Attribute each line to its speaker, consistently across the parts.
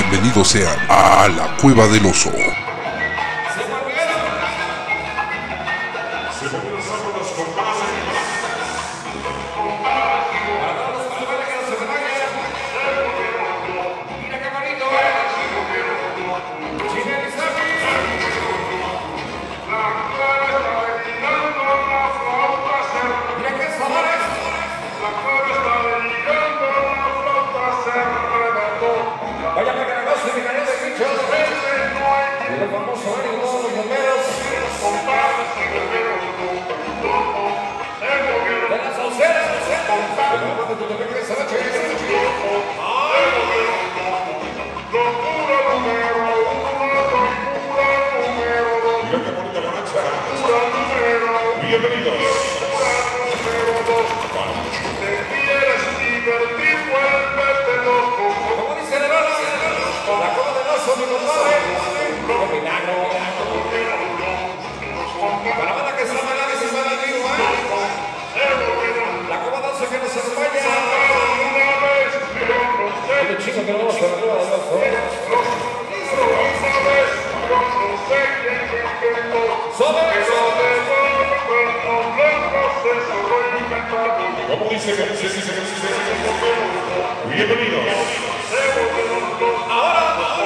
Speaker 1: Bienvenidos sean a la Cueva del Oso.
Speaker 2: Bienvenidos. ¿Te quieres divertir? Vuélvete loco.
Speaker 3: Como dice la bala, la Cueva del Oso, mi compadre. ¡Qué milagro! Para la banda que se llama Nadie sin bala arriba, la Cueva del Oso que nos acompaña. El chico que vamos a la Cueva del Oso.
Speaker 2: ¿Cómo dice? Bienvenidos.
Speaker 3: Ahora.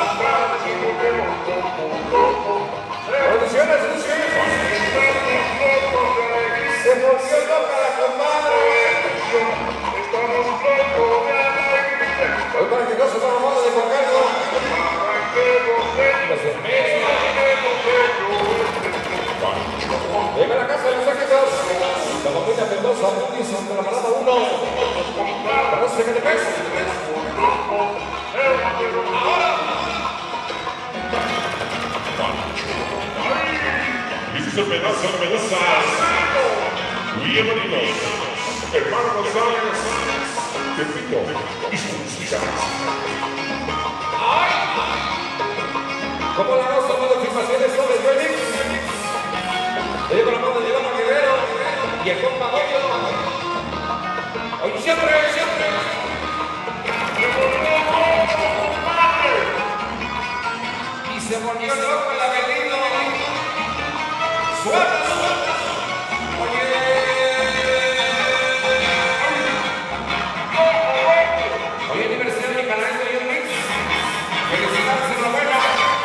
Speaker 3: Producciones, se volvió loca la comadre. Hoy para que no se tome modo de Juan Carlos. Llega a la casa de los éxitos. La familia Mendoza, Mendoza, de la parada 1. Para que te pese. Ahora.
Speaker 2: This is a Mendoza. Bienvenidos. Hermano González. Pepito y sus hijas.
Speaker 3: Como la rosa de filmaciones sobre Remix. Le digo la mano de Iván Guerrero y el compa Goyo. Hoy siempre. Y se volvió loco el Avelino. Suelta. Hoy aniversario de mi canal de Remix. Felicidades, enhorabuena.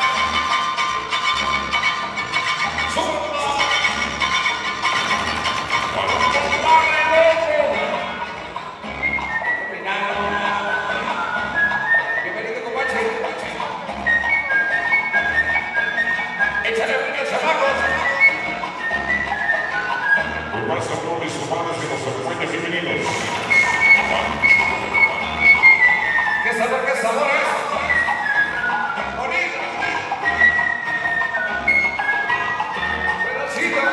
Speaker 3: ¿Qué sabor es? Bonito. Buenocito.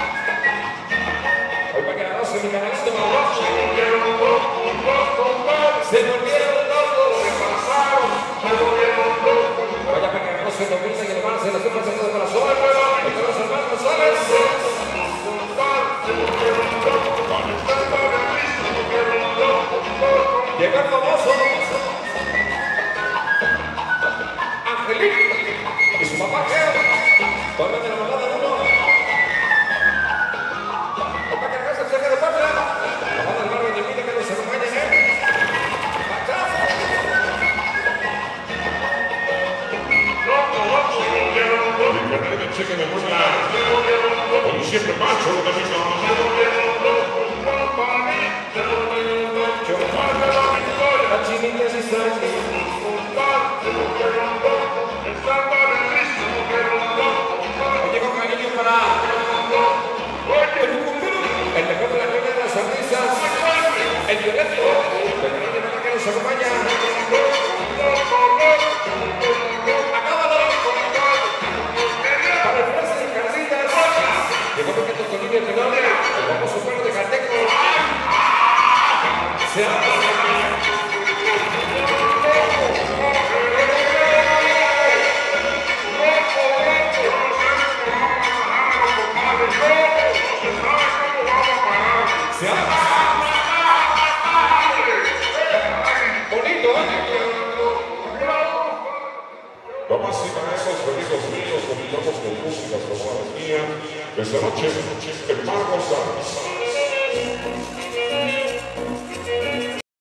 Speaker 3: Hoy para que la noche mi canalito me lo se volvieron locos. Vaya para que la noche lo piensa y el mal se lo sepa haciendo de corazón. Entre los hermanos González. Llegó el famoso Angelito y su papá Geo. Vuelven de la balada 1. Para que la casa se quede de patria. La banda del barrio de Milla que nos acompañen, ¡Pachazo!
Speaker 2: Cheque de muestra. Como siempre, macho, lo que
Speaker 3: La chinilla se sale. Oye, con cariño para el mejor de la carrera de las sonrisas, el violento, el cariño que nos acompaña. Acábalo. Para el frase de Carlitas, llegó Roberto con Livia Tenor, el famoso pueblo de Calteco. Se habla. Se habla. Bonito.
Speaker 2: Damas y maestros, amigos míos, comenzamos con músicas como las mías. Esta noche, el Mago Sanz.